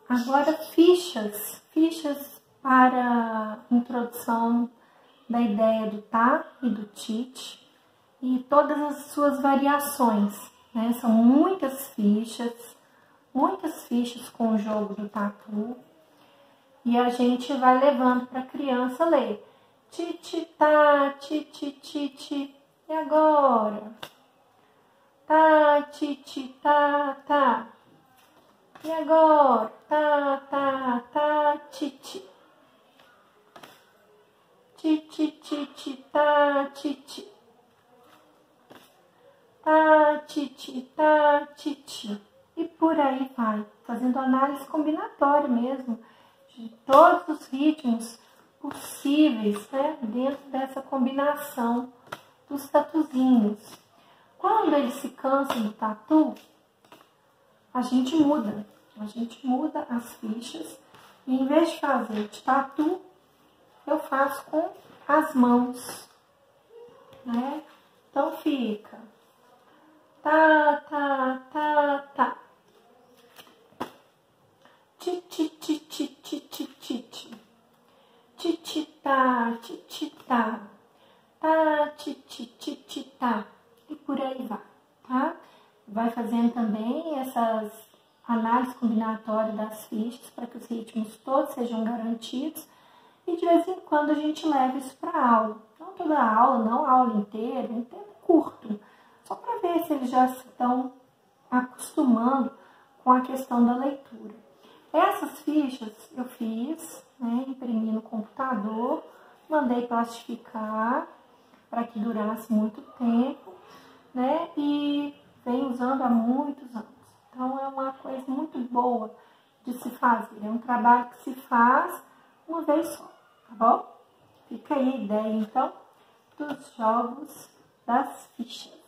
Agora, fichas para introdução da ideia do tá e do tit e todas as suas variações, né? São muitas fichas com o jogo do tatu, e a gente vai levando para a criança ler. Tititá, titititi, e agora? Tá, tititá, tá. E agora? Tá, tá, tá, titi. Titi, titi, tá, titi. Tá, titi, tá, titi. E por aí vai, fazendo análise combinatória mesmo, de todos os ritmos possíveis, né, dentro dessa combinação dos tatuzinhos. Quando eles se cansam do tatu, a gente muda as fichas, e em vez de fazer de tatu, eu faço com as mãos, né? Então fica tá, tá, tá, tá. Titi, titi, titi, titi. Tititá, tititá. Tá, titi, tititá. E por aí vai, tá? Vai fazendo também essas análises combinatórias das fichas para que os ritmos todos sejam garantidos. E de vez em quando a gente leva isso para aula. Não toda a aula, não a aula inteira, um tempo curto. Só para ver se eles já estão acostumando com a questão da leitura. Essas fichas eu fiz, né, imprimi no computador, mandei plastificar para que durasse muito tempo, né, e venho usando há muitos anos. Então é uma coisa muito boa de se fazer, é um trabalho que se faz uma vez só, tá bom? Fica aí a ideia então dos jogos das fichas.